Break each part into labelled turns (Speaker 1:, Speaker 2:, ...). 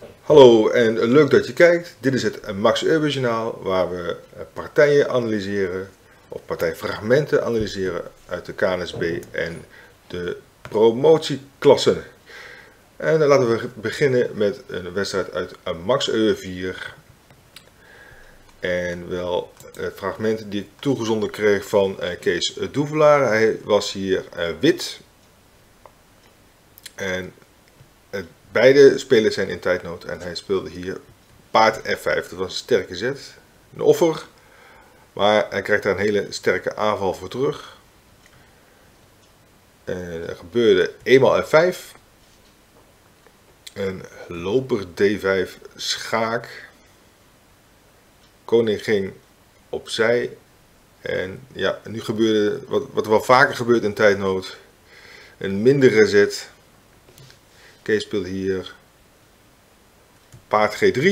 Speaker 1: Hallo en leuk dat je kijkt. Dit is het Max Euwe journaal waar we partijen analyseren of partijfragmenten analyseren uit de KNSB en de promotieklassen. En dan laten we beginnen met een wedstrijd uit Max Euwe 4. En wel het fragment die ik toegezonden kreeg van Kees Doevelaar. Hij was hier wit. En beide spelers zijn in tijdnood en hij speelde hier paard F5. Dat was een sterke zet, een offer, maar hij krijgt daar een hele sterke aanval voor terug. En er gebeurde eenmaal F5, een loper D5 schaak, koning ging opzij en ja, nu gebeurde wat er wel vaker gebeurt in tijdnood, een mindere zet. Kees speelt hier paard G3.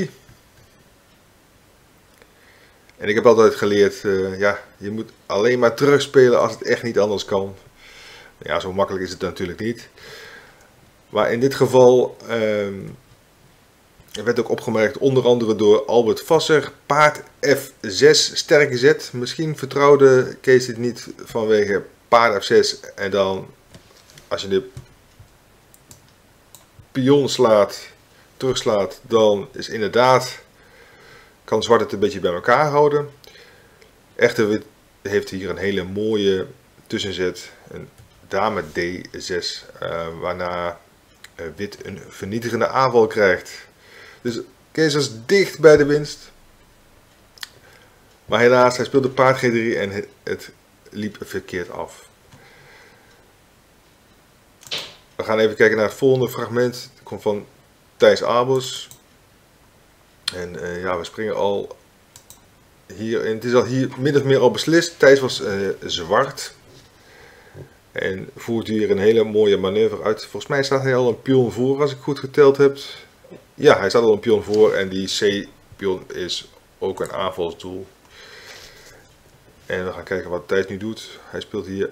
Speaker 1: En ik heb altijd geleerd, ja, je moet alleen maar terugspelen als het echt niet anders kan. Ja, zo makkelijk is het natuurlijk niet. Maar in dit geval werd ook opgemerkt, onder andere door Albert Vasser, paard F6, sterke zet. Misschien vertrouwde Kees dit niet vanwege paard F6 en dan, als je de pion slaat, terugslaat, dan is inderdaad, kan zwart het een beetje bij elkaar houden. Echter wit heeft hier een hele mooie tussenzet, een dame D6, waarna wit een vernietigende aanval krijgt. Dus Kees was dicht bij de winst. Maar helaas, hij speelde paard G3 en het liep verkeerd af. We gaan even kijken naar het volgende fragment. Het komt van Thijs Abels. En ja, we springen al hierin. Het is al hier min of meer al beslist. Thijs was zwart. En voert hier een hele mooie manoeuvre uit. Volgens mij staat hij al een pion voor als ik goed geteld heb. Ja, hij staat al een pion voor. En die C-pion is ook een aanvalsdoel. En we gaan kijken wat Thijs nu doet. Hij speelt hier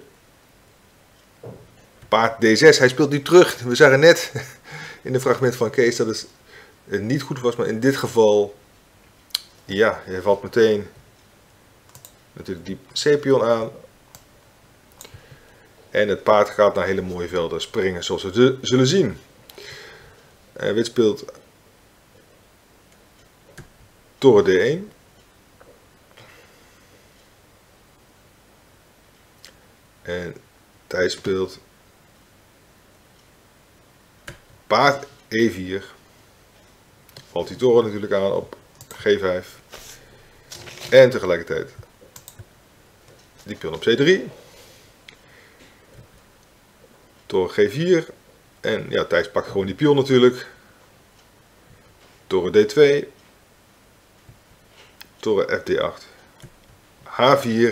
Speaker 1: paard D6, hij speelt nu terug. We zagen net in het fragment van Kees dat het niet goed was, maar in dit geval, ja, hij valt meteen natuurlijk die C-pion aan. En het paard gaat naar hele mooie velden springen, zoals we zullen zien. Wit speelt toren D1. En Thijs speelt paard E4. Valt die toren natuurlijk aan op G5. En tegelijkertijd die pion op C3. Toren G4. En ja, Thijs pakt gewoon die pion natuurlijk. Toren D2. Toren FD8. H4.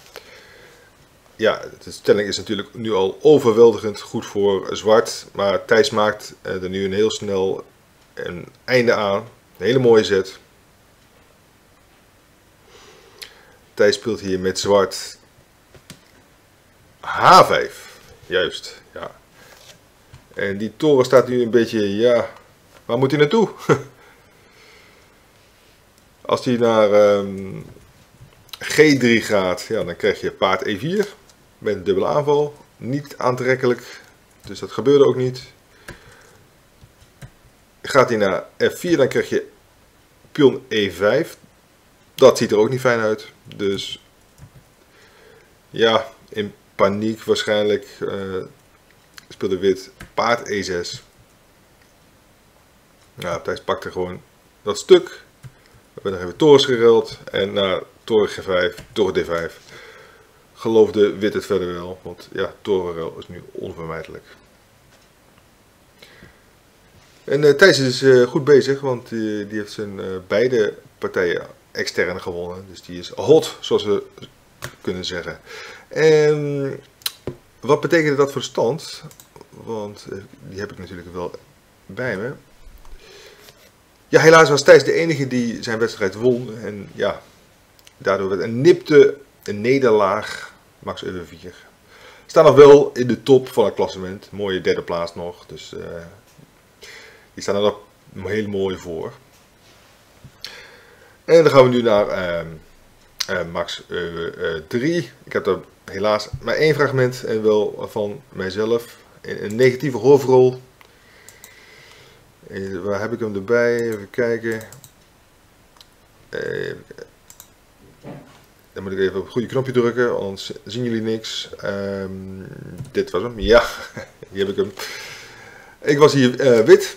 Speaker 1: Ja, de stelling is natuurlijk nu al overweldigend goed voor zwart. Maar Thijs maakt er nu een heel snel een einde aan. Een hele mooie zet. Thijs speelt hier met zwart H5. Juist, ja. En die toren staat nu een beetje, ja, waar moet hij naartoe? Als hij naar G3 gaat, ja, dan krijg je paard E4 met een dubbele aanval. Niet aantrekkelijk, dus dat gebeurde ook niet. Gaat hij naar F4, dan krijg je pion E5. Dat ziet er ook niet fijn uit. Dus ja, in paniek waarschijnlijk speelde wit paard E6. Nou, Thijs pakte gewoon dat stuk. We hebben nog even torens geruild. En naar toren G5, toren D5. Geloofde wit het verder wel. Want ja, torenruil is nu onvermijdelijk. En Thijs is goed bezig, want die heeft zijn beide partijen extern gewonnen. Dus die is hot, zoals we kunnen zeggen. En wat betekent dat voor de stand? Want die heb ik natuurlijk wel bij me. Ja, helaas was Thijs de enige die zijn wedstrijd won. En ja, daardoor werd een nipte nederlaag Max Euwe 4. Staan nog wel in de top van het klassement. Mooie derde plaats nog. Dus die staan er nog heel mooi voor. En dan gaan we nu naar max 3. Ik heb daar helaas maar 1 fragment en wel van mijzelf. Een negatieve hoofdrol. Waar heb ik hem erbij? Even kijken. Dan moet ik even op het goede knopje drukken, anders zien jullie niks. Dit was hem. Ja, hier heb ik hem. Ik was hier wit.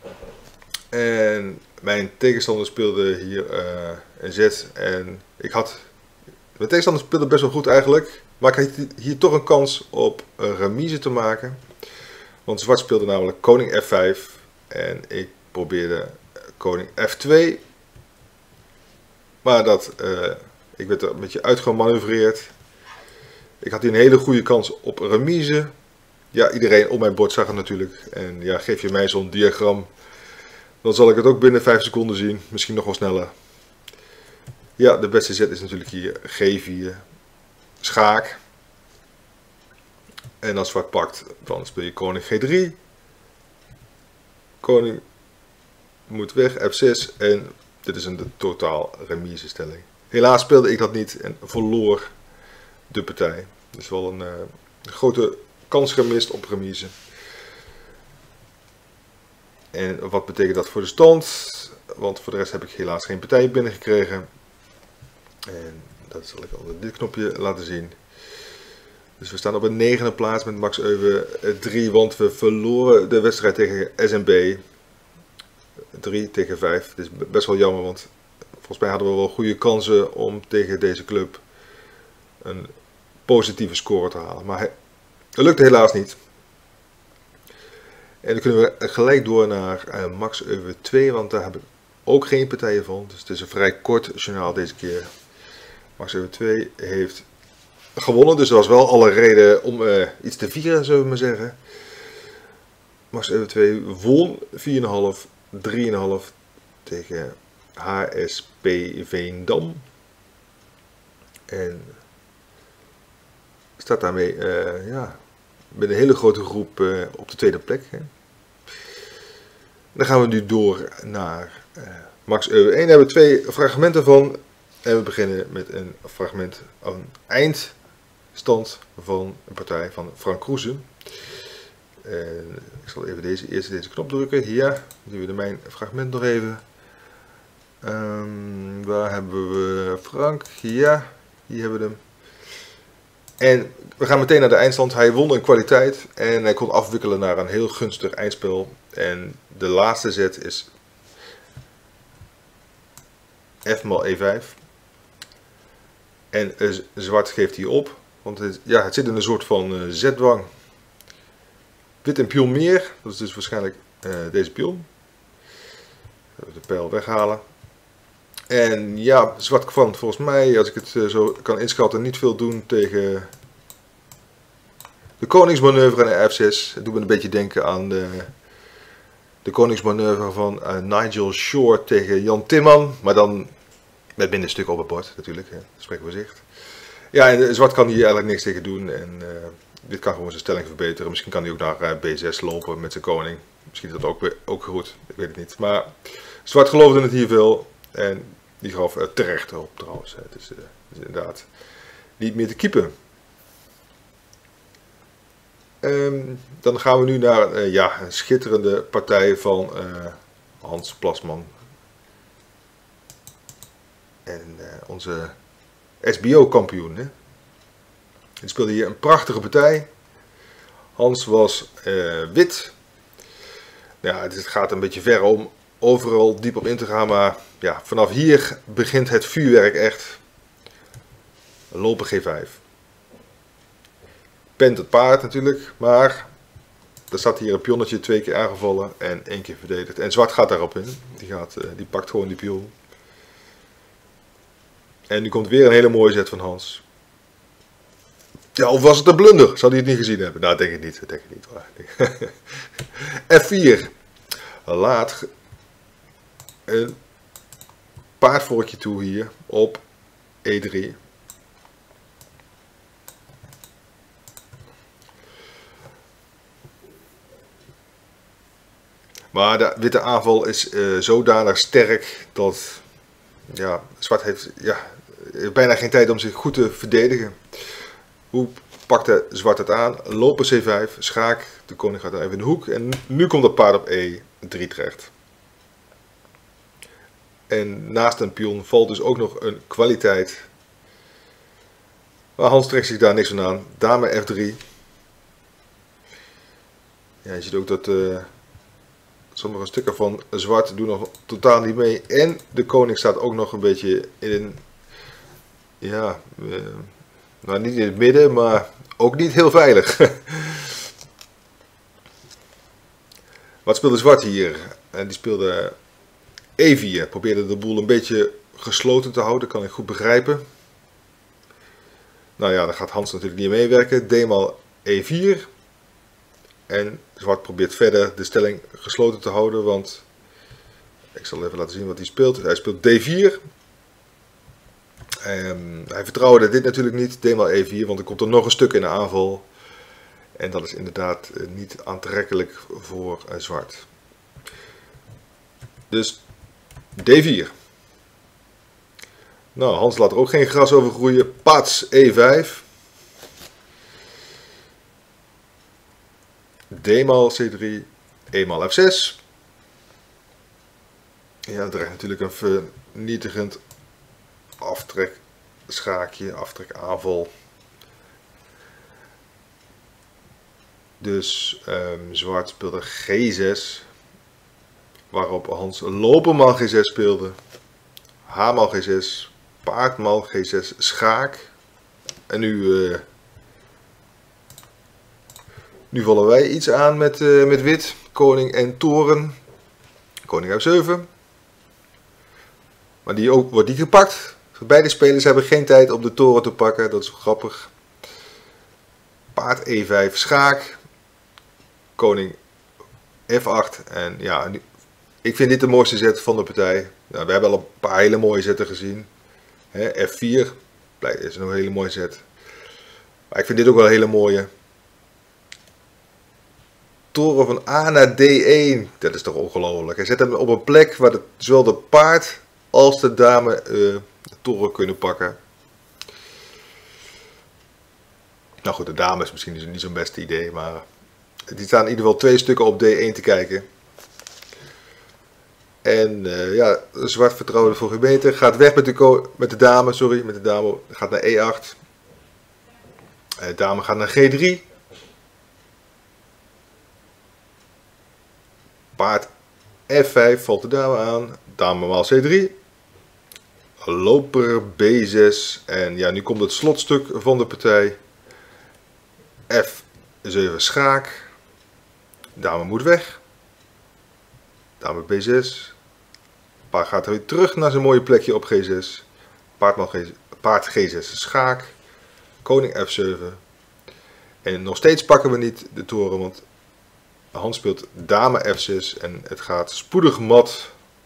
Speaker 1: En mijn tegenstander speelde hier een Z. En mijn tegenstander speelde best wel goed eigenlijk. Maar ik had hier toch een kans op een remise te maken. Want zwart speelde namelijk koning F5. En ik probeerde koning F2. Maar ik werd er een beetje uitgemanoeuvreerd. Ik had hier een hele goede kans op remise. Ja, iedereen op mijn bord zag het natuurlijk. En ja, geef je mij zo'n diagram, dan zal ik het ook binnen 5 seconden zien. Misschien nog wel sneller. Ja, de beste zet is natuurlijk hier G4. Schaak. En als zwart pakt, dan speel je koning G3. Koning moet weg, F6. En dit is een totaal remise stelling. Helaas speelde ik dat niet en verloor de partij. Dus wel een grote kans gemist op remise. En wat betekent dat voor de stand? Want voor de rest heb ik helaas geen partij binnengekregen. En dat zal ik onder dit knopje laten zien. Dus we staan op een 9e plaats met max Euwe 3, want we verloren de wedstrijd tegen SNB. 3 tegen 5. Het is best wel jammer, want volgens mij hadden we wel goede kansen om tegen deze club een positieve score te halen. Maar dat lukte helaas niet. En dan kunnen we gelijk door naar max Euwe 2, want daar heb ik ook geen partijen van. Dus het is een vrij kort journaal deze keer. Max Euwe 2 heeft gewonnen, dus er was wel alle reden om iets te vieren, zullen we maar zeggen. Max Euwe 2 won 4,5, 3,5 tegen HSP Veendam. En staat daarmee ja, met een hele grote groep op de tweede plek. Hè. Dan gaan we nu door naar max Euwe 1. Daar hebben we 2 fragmenten van. En we beginnen met een fragment, een eindstand van een partij van Frank Kroeze. Ik zal even eerst deze knop drukken. Hier, dan zien we mijn fragment nog even. Waar hebben we Frank? Ja, hier hebben we hem. En we gaan meteen naar de eindstand. Hij won in kwaliteit en hij kon afwikkelen naar een heel gunstig eindspel. En de laatste zet is F maal E5. En zwart geeft hier op, want het zit in een soort van zetdwang. Wit een pion meer, dat is dus waarschijnlijk deze pion. De pijl weghalen. En ja, zwart kan volgens mij, als ik het zo kan inschatten, niet veel doen tegen de koningsmanoeuvre en de F6. Het doet me een beetje denken aan de koningsmanoeuvre van Nigel Short tegen Jan Timman. Maar dan met minder stukken op het bord natuurlijk, dat spreken we zicht. Ja, en zwart kan hier eigenlijk niks tegen doen. En dit kan gewoon zijn stelling verbeteren. Misschien kan hij ook naar B6 lopen met zijn koning. Misschien is dat ook goed, ik weet het niet. Maar zwart geloofde het hier veel. En die gaf terecht op trouwens. Het is inderdaad niet meer te keepen. Dan gaan we nu naar een schitterende partij van Hans Plasman. En onze SBO-kampioen. Hij speelde hier een prachtige partij. Hans was wit. Ja, het gaat een beetje ver om overal diep op in te gaan, maar ja, vanaf hier begint het vuurwerk echt. Lopen G5. Pent het paard natuurlijk, maar er staat hier een pionnetje 2 keer aangevallen en 1 keer verdedigd. En zwart gaat daarop in. Die pakt gewoon die pion. En nu komt weer een hele mooie zet van Hans. Ja, of was het een blunder? Zou hij het niet gezien hebben? Nou, denk ik niet. Dat denk ik niet. F4. Laat een paardvorkje toe hier op E3. Maar de witte aanval is zodanig sterk dat ja, zwart heeft bijna geen tijd om zich goed te verdedigen. Hoe pakte zwart het aan? Lopen C5, schaak. De koning gaat dan even in de hoek. En nu komt het paard op E3 terecht. En naast een pion valt dus ook nog een kwaliteit. Maar Hans trekt zich daar niks van aan. Dame F3. Ja, je ziet ook dat sommige stukken van zwart doen nog totaal niet mee. En de koning staat ook nog een beetje in, ja, nou niet in het midden, maar ook niet heel veilig. Wat speelde zwart hier? En die speelde E4. Probeerde de boel een beetje gesloten te houden, kan ik goed begrijpen. Nou ja, daar gaat Hans natuurlijk niet meewerken. D-maal E4. En zwart probeert verder de stelling gesloten te houden, want ik zal even laten zien wat hij speelt. Hij speelt D4. Hij vertrouwde dit natuurlijk niet, D-maal E4, want er komt er nog een stuk in de aanval. En dat is inderdaad niet aantrekkelijk voor zwart. Dus D4. Nou, Hans laat er ook geen gras over groeien. Pats E5. D-maal C3. E-maal F6. Ja, dat dreigt natuurlijk een vernietigend aftrek schaakje, aftrek aanval. Dus zwart speelde G6. Waarop Hans lopen maal G6 speelde. H maal G6. Paard maal G6 schaak. En nu vallen wij iets aan met wit. Koning en toren. Koning F7. Maar die ook wordt niet gepakt. Beide spelers hebben geen tijd om de toren te pakken. Dat is grappig. Paard E5 schaak. Koning F8. En ja, ik vind dit de mooiste zet van de partij. Nou, we hebben al een paar hele mooie zetten gezien. F4 is nog een hele mooie zet. Maar ik vind dit ook wel een hele mooie. Toren van A naar D1. Dat is toch ongelooflijk. Hij zet hem op een plek waar zowel de paard als de dame de toren kunnen pakken. Nou goed, de dame is misschien niet zo'n beste idee. Maar die staan in ieder geval 2 stukken op D1 te kijken. En ja, zwart vertrouwde voor meter. Gaat weg met de dame. Gaat naar E8. Dame gaat naar G3. Paard F5 valt de dame aan. Dame maal C3. Loper B6. En ja, nu komt het slotstuk van de partij. F7 schaak. Dame moet weg. Dame B6. Paard gaat weer terug naar zijn mooie plekje op G6. Paard G6 schaak. Koning F7. En nog steeds pakken we niet de toren, want Hans speelt dame F6 en het gaat spoedig mat.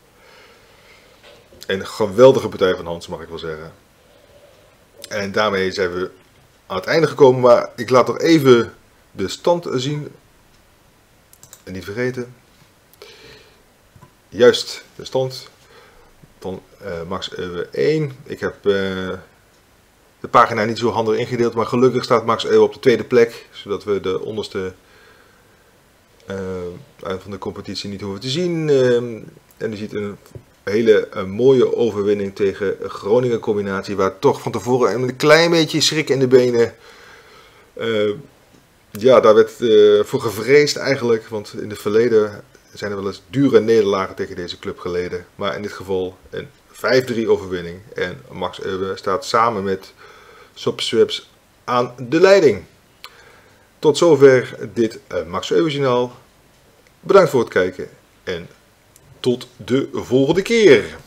Speaker 1: Een geweldige partij van Hans, mag ik wel zeggen. En daarmee zijn we aan het einde gekomen, maar ik laat nog even de stand zien. En niet vergeten. Juist, de stand van Max Euwe 1. Ik heb de pagina niet zo handig ingedeeld, maar gelukkig staat Max Euwe op de tweede plek, zodat we de onderste van de competitie niet hoeven te zien. En u ziet een hele mooie overwinning tegen een Groningen combinatie, waar toch van tevoren een klein beetje schrik in de benen. Ja, daar werd voor gevreesd eigenlijk, want in het verleden zijn er wel eens dure nederlagen tegen deze club geleden. Maar in dit geval een 5-3 overwinning. En Max Euwe staat samen met Sopsweps aan de leiding. Tot zover dit Max Euwe journaal. Bedankt voor het kijken en tot de volgende keer.